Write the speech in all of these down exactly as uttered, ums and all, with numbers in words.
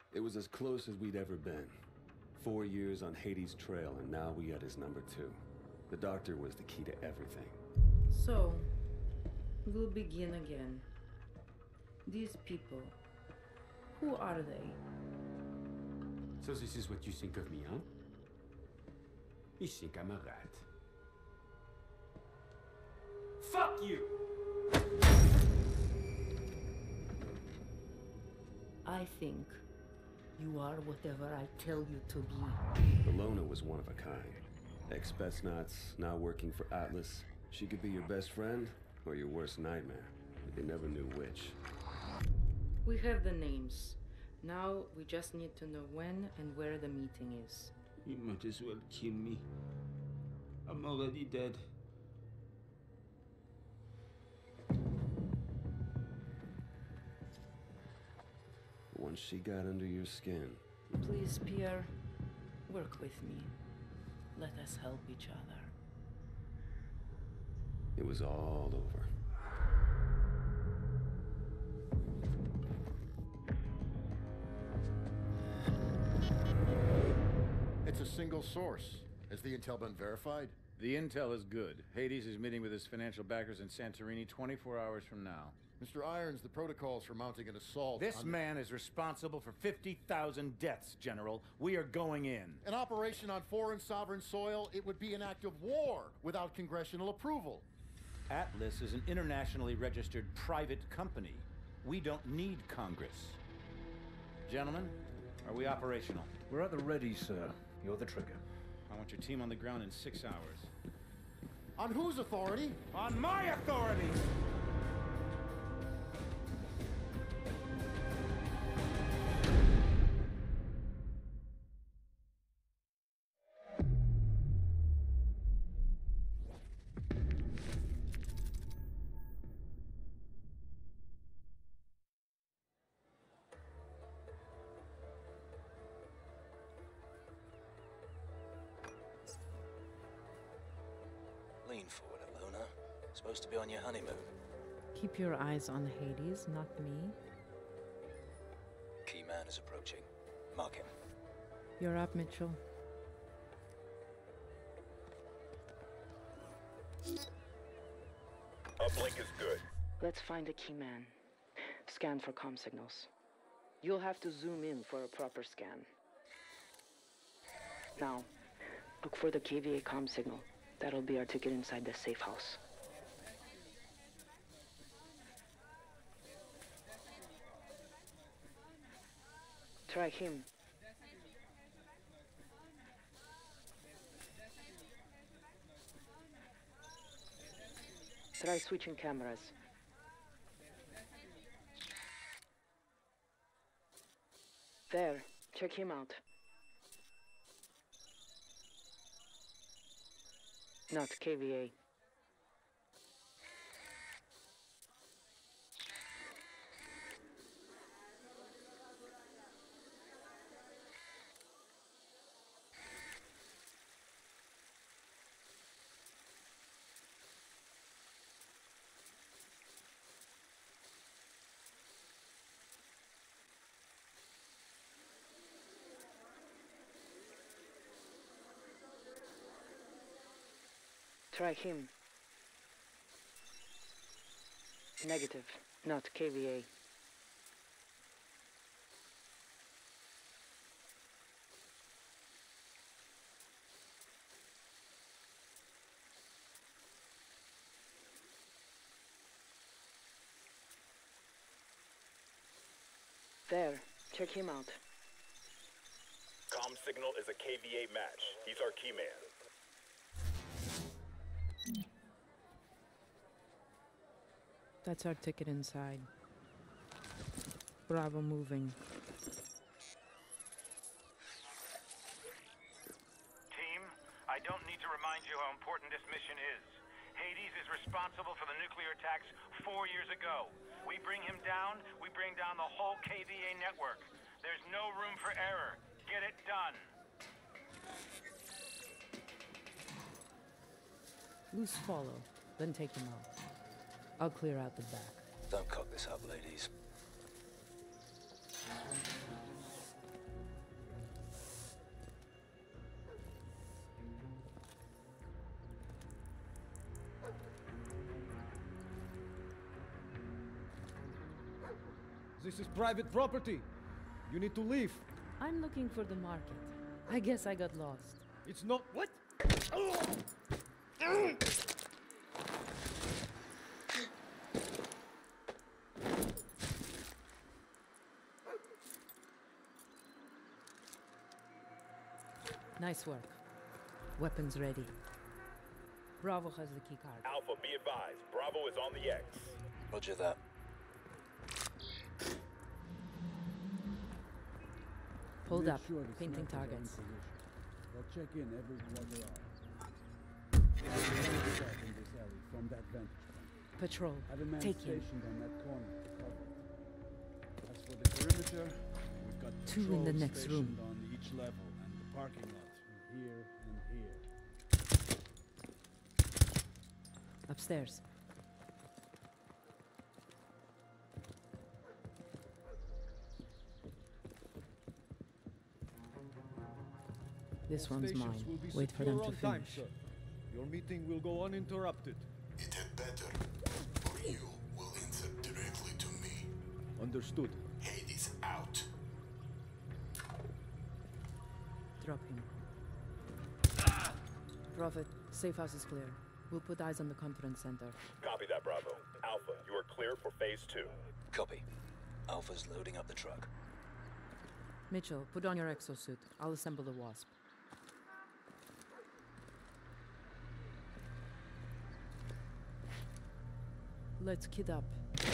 It was as close as we'd ever been. Four years on Hades' trail, and now we got his number two. The doctor was the key to everything. So, we'll begin again. These people, who are they? So this is what you think of me, huh? You think I'm a rat. Fuck you! I think you are whatever I tell you to be. Bologna was one of a kind. Ex-Spetsnaz, now working for Atlas. She could be your best friend or your worst nightmare. You never knew which. We have the names. Now we just need to know when and where the meeting is. You might as well kill me. I'm already dead. Once she got under your skin. Please, Pierre, work with me. Let us help each other. It was all over. It's a single source. Has the intel been verified? The intel is good. Hades is meeting with his financial backers in Santorini twenty-four hours from now. Mister Irons, the protocols for mounting an assault This on man is responsible for fifty thousand deaths, General. We are going in. an operation on foreign sovereign soil. It would be an act of war without congressional approval. Atlas is an internationally registered private company. We don't need Congress. Gentlemen, are we operational? We're at the ready, sir. You're the trigger. I want your team on the ground in six hours. On whose authority? On my authority! Lean forward, Alona. Supposed to be on your honeymoon. Keep your eyes on Hades, not me. Key man is approaching. Mark him. You're up, Mitchell. Uplink is good. Let's find a key man. Scan for comm signals. You'll have to zoom in for a proper scan. Now, look for the K V A comm signal. That'll be our ticket inside the safe house. Try him. Try switching cameras. There, check him out. Not K V A. Try him. Negative, not K V A. There, check him out. Comm signal is a K V A match. He's our key man. That's our ticket inside. Bravo moving. Team, I don't need to remind you how important this mission is. Hades is responsible for the nuclear attacks four years ago. We bring him down, we bring down the whole K V A network. There's no room for error. Get it done. Loose follow, then take him out. I'll clear out the back. Don't cock this up, ladies. This is private property. You need to leave. I'm looking for the market. I guess I got lost. It's not... What? Nice work. Weapons ready. Bravo has the keycard. Alpha, be advised. Bravo is on the X. Roger that. Hold Make up. sure the Painting snipers are in targets. position. They'll check in every quarter hour. There's a gun shot in this alley from that vantage point. Patrol. Have a man Take him. stationed on that corner to cover it. As for the perimeter, we've got Two in the patrols next room. stationed on each level and the parking lot here and here. Upstairs. This one's Stations mine. will be Wait for them secure to on time, finish. sir. Your meeting will go uninterrupted. It had better, or you will answer directly to me. Understood. Hades out. Drop him. Prophet, safe house is clear. We'll put eyes on the conference center. Copy that, Bravo. Alpha, you are clear for phase two. Copy. Alpha's loading up the truck. Mitchell, put on your exosuit. I'll assemble the Wasp. Let's kid up.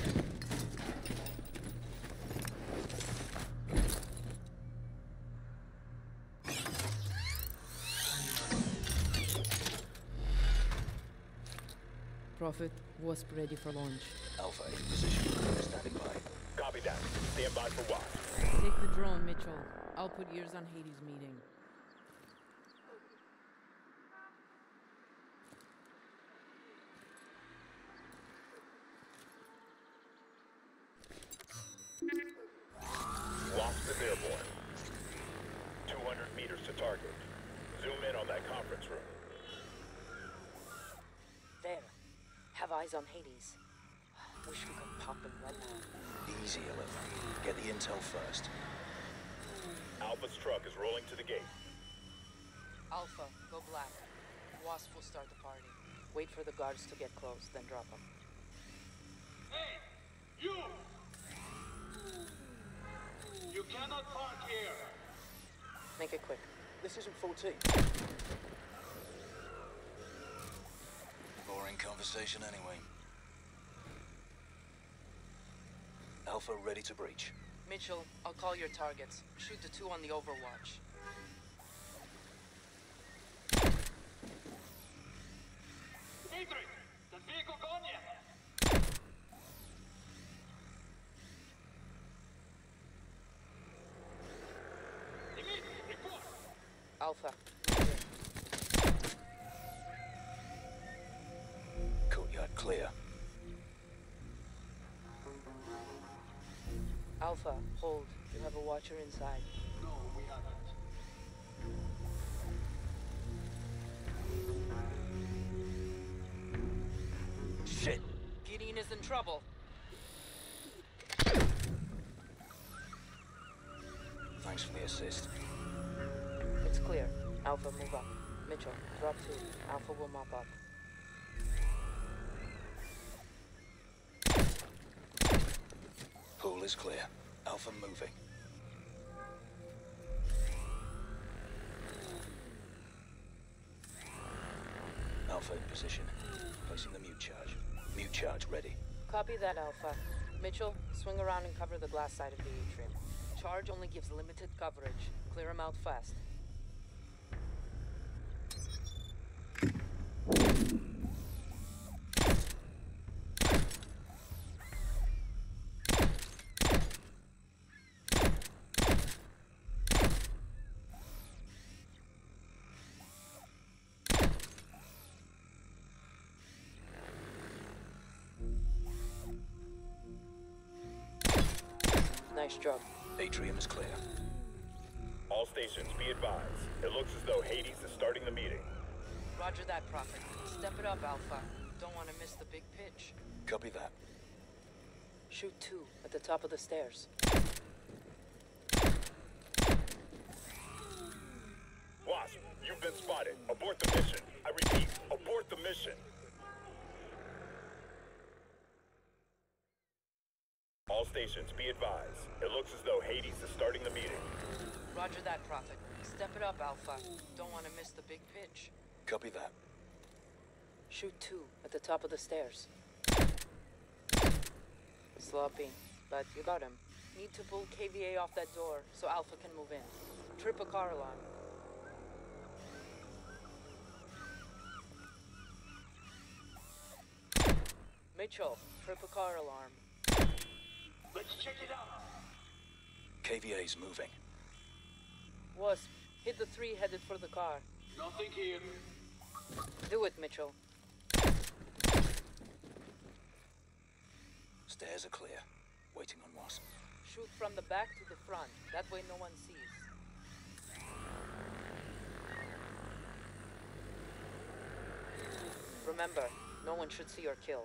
Prophet, Wasp ready for launch. Alpha in position. Standing by. Copy that. Stand by for Wasp. Take the drone, Mitchell. I'll put ears on Hades' meeting. Wasp is airborne. two hundred meters to target. Zoom in on that conference room. There. Have eyes on Hades. Wish we could pop him right now. Easy, Eleven. Get the intel first. Alpha's truck is rolling to the gate. Alpha, go black. Wasp will start the party. Wait for the guards to get close, then drop them. Hey! You! You cannot park here! Make it quick. This isn't fourteen. Boring conversation anyway. Alpha ready to breach. Mitchell, I'll call your targets. Shoot the two on the overwatch. Dimitri! The vehicle gone yet? Dimitri, report! Alpha. Courtyard clear. Alpha, hold. You have a watcher inside. No, we haven't. Shit! Gideon is in trouble. Thanks for the assist. It's clear. Alpha, move up. Mitchell, drop two. Alpha will mop up. Pool is clear. Alpha moving. Alpha in position. Placing the mute charge. Mute charge ready. Copy that, Alpha. Mitchell, swing around and cover the glass side of the atrium. Charge only gives limited coverage. Clear him out fast. Nice job. Atrium is clear. All stations, be advised. It looks as though Hades is starting the meeting. Roger that, Prophet. Step it up, Alpha. Don't want to miss the big pitch. Copy that. Shoot two at at the top of the stairs. Wasp, you've been spotted. Abort the mission. I repeat, abort the mission. All stations, be advised. It looks as though Hades is starting the meeting. Roger that, Prophet. Step it up, Alpha. Don't want to miss the big pitch. Copy that. Shoot two at the top of the stairs. Sloppy, but you got him. Need to pull K V A off that door so Alpha can move in. Trip a car alarm. Mitchell, trip a car alarm. Let's check it out. K V A's moving. Wasp, hit the three headed for the car. Nothing here. Do it, Mitchell. Stairs are clear. Waiting on Wasp. Shoot from the back to the front. That way no one sees. Remember, no one should see your kill.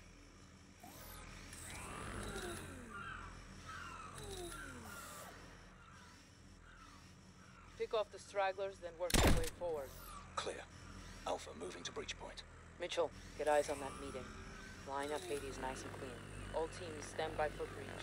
Pick off the stragglers, then work your way forward. Clear. Alpha moving to breach point. Mitchell, get eyes on that meeting. Line up Hades nice and clean. All teams stand by for breach.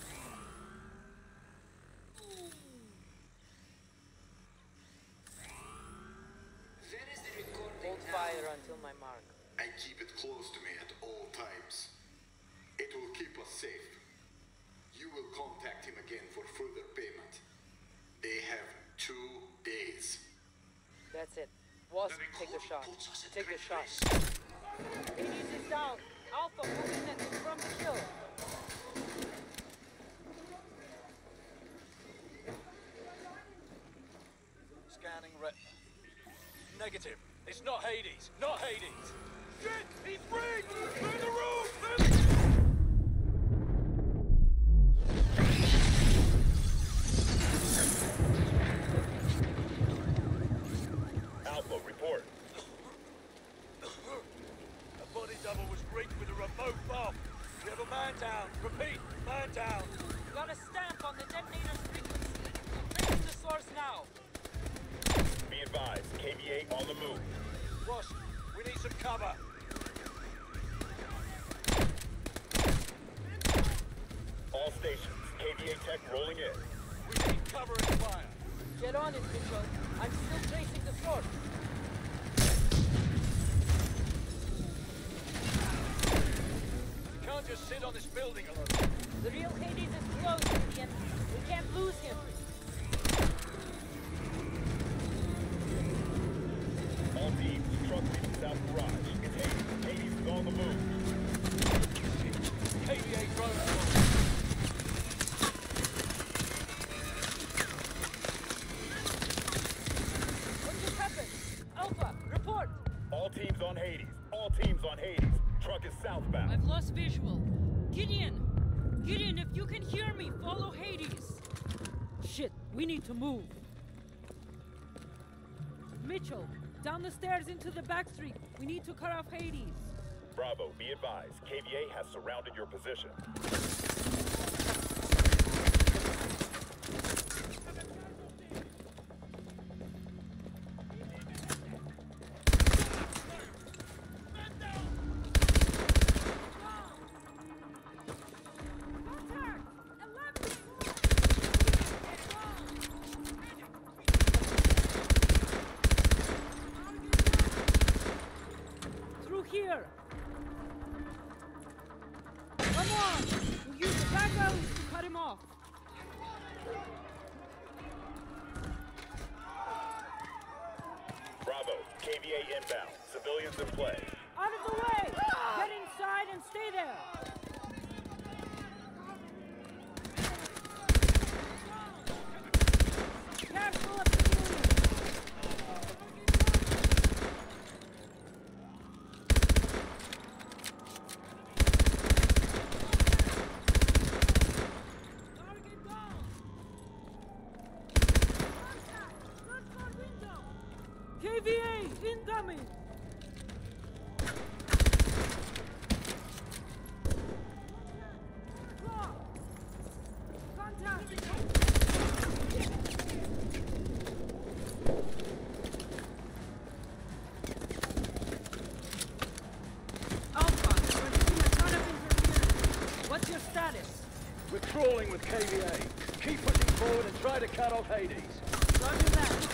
Hold fire until my mark. And keep it close to me at all times. It will keep us safe. You will contact him again for further payment. They have two days. That's it. Wasp, take the shot. Take the shot. Hades is down. Alpha, move in and confirm the kill. Scanning retina. Negative. It's not Hades. Not Hades. Shit! He's free! Clear the room! Clear the... Alpha, report. A body double was rigged with a remote bomb. We have a man down. Repeat, man down. Got a stamp on the detonator's frequency. Tracing the source now. Be advised, K V A on the move. Wasp, we need some cover. All stations, K V A tech rolling in. We need cover and fire. Get on it, Mitchell. I'm still tracing the source. We can't just sit on this building alone. The real Hades is close, Gideon. We can't lose him. All teams, truck leaving South Garage. It's Hades. Hades is on the move. K V A drone. What just happened? Alpha, report. All teams on Hades. All teams on Hades. Truck is southbound. I've lost visual. Gideon! Gideon, if you can hear me, follow Hades! Shit, we need to move. Mitchell, down the stairs into the back street. We need to cut off Hades. Bravo, be advised. K V A has surrounded your position. Through here. Come on! We'll use the back alleys to cut him off. Bravo, K V A inbound. Civilians in play. Out of the way! Get inside and stay there! Careful of the civilians! Target down! Look for window! K V A incoming! Block! Alpha, we're seeing a ton of interference. What's your status? We're crawling with K V A. Keep pushing forward and try to cut off Hades. Roger that.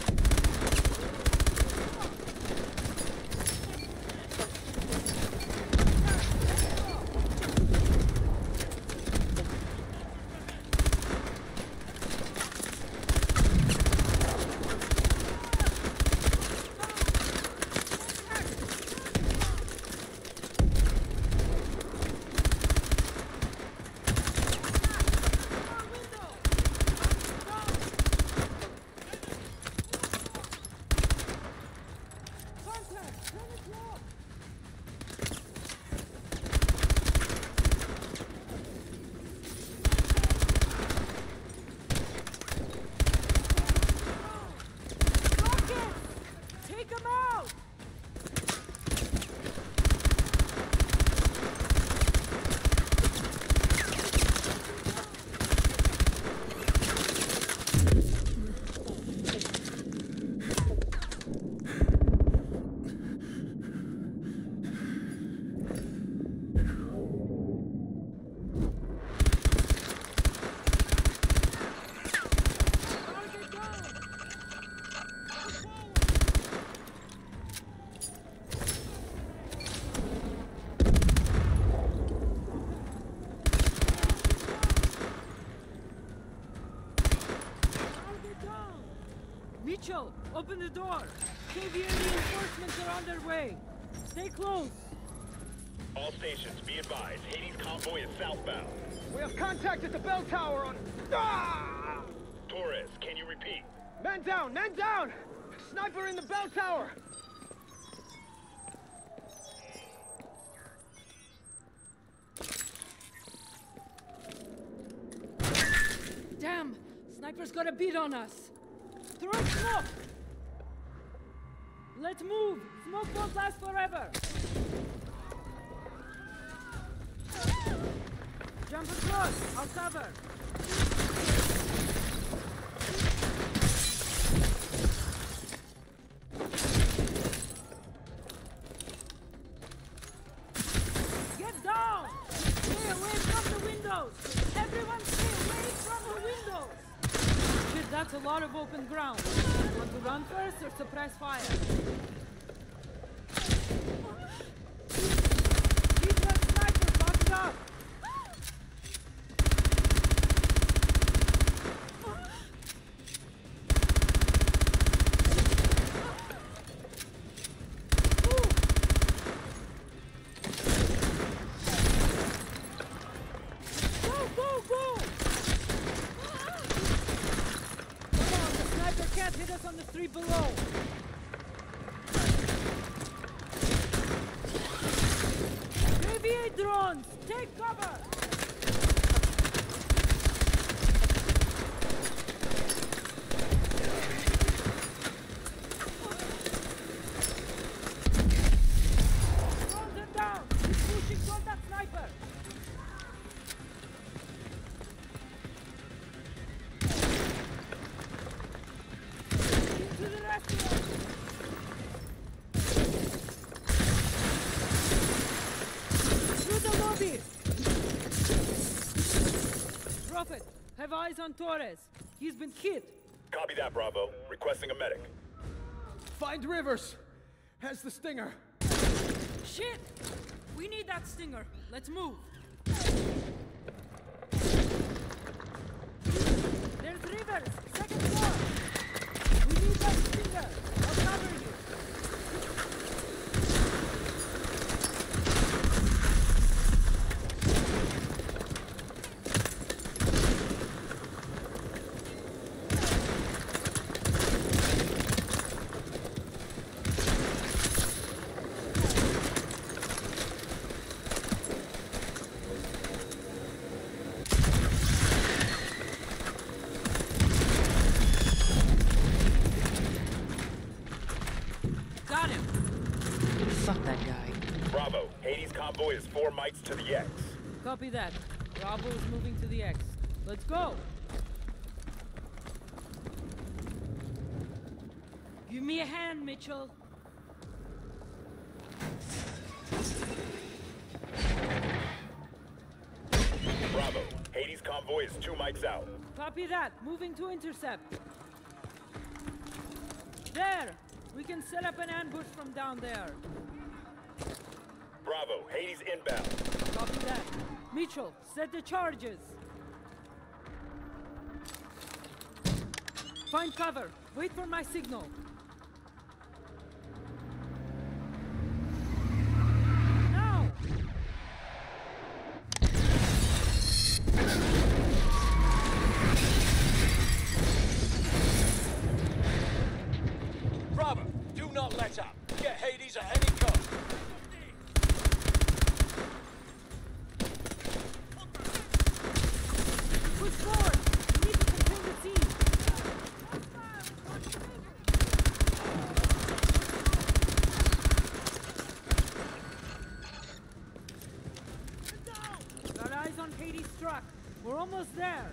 Mitchell, open the door. K V A reinforcements are on their way. Stay close. All stations, be advised. Hades convoy is southbound. We have contact at the bell tower on... Ah! Torres, can you repeat? Man down! Man down! Sniper in the bell tower! Damn! Sniper's got a beat on us. Throw smoke! Let's move! Smoke won't last forever! Jump across! I'll cover! Get down! Stay away from the windows! Everyone stay away from the windows! Shit, that's a lot of open ground. You want to run first or suppress fire? Keep that sniper bucked up! Below. K V A drones, take cover! Drones are down! Keep pushing toward that sniper! Prophet, have eyes on Torres. He's been hit. Copy that, Bravo. Requesting a medic. Find Rivers. Has the stinger. Shit! We need that stinger. Let's move. There's Rivers. Second floor. We need that stinger. I'll cover you. Convoy is four mics to the X. Copy that. Bravo is moving to the X. Let's go. Give me a hand, Mitchell. Bravo. Hades convoy is two mics out. Copy that. Moving to intercept. There! We can set up an ambush from down there. Bravo. Hades inbound. Copy that. Mitchell, set the charges. Find cover. Wait for my signal. Now! Bravo, do not let up. Get Hades at any cost. Push forward. We need to control the scene. Got eyes on Hades' truck. We're almost there.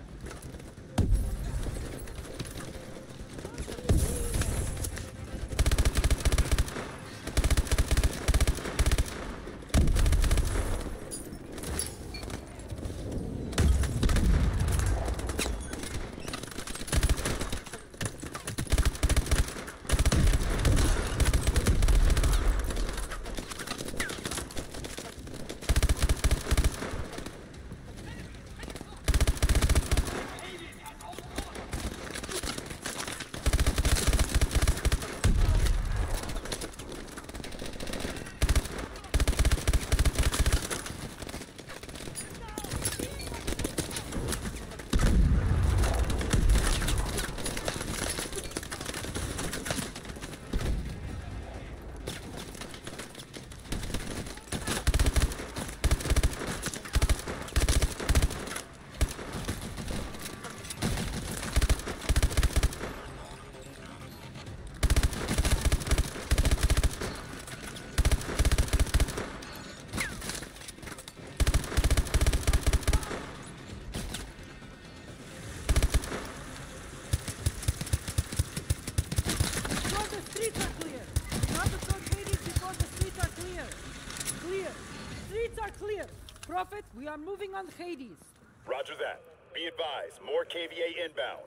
Prophet, we are moving on Hades. Roger that. Be advised, more K V A inbound.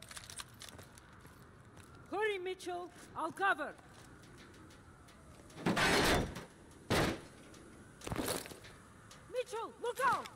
Hurry, Mitchell. I'll cover. Mitchell, look out!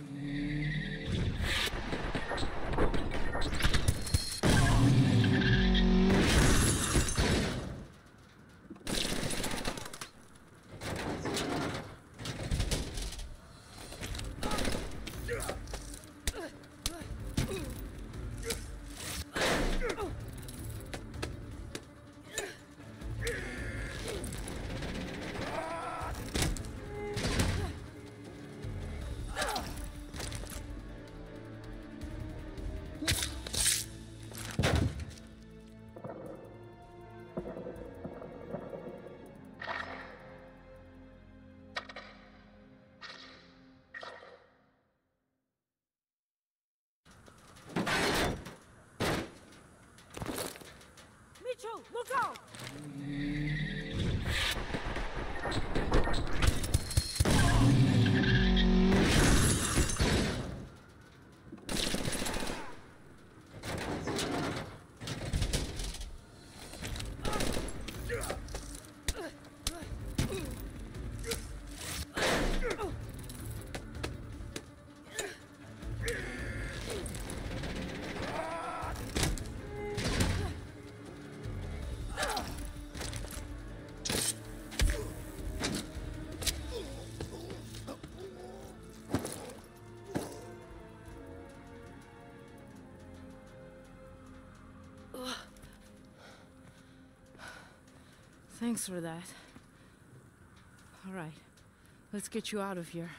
Mitchell, look out! Thanks for that. All right, let's get you out of here.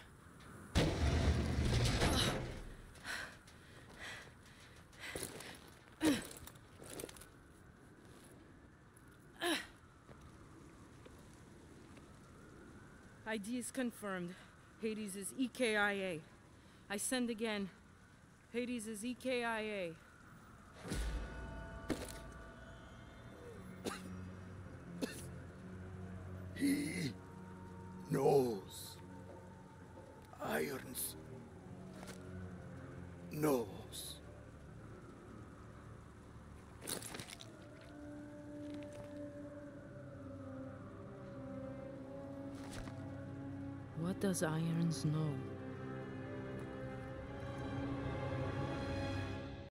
I D is confirmed. Hades is E K I A. I send again. Hades is E K I A. He knows. Irons knows. What does Irons know?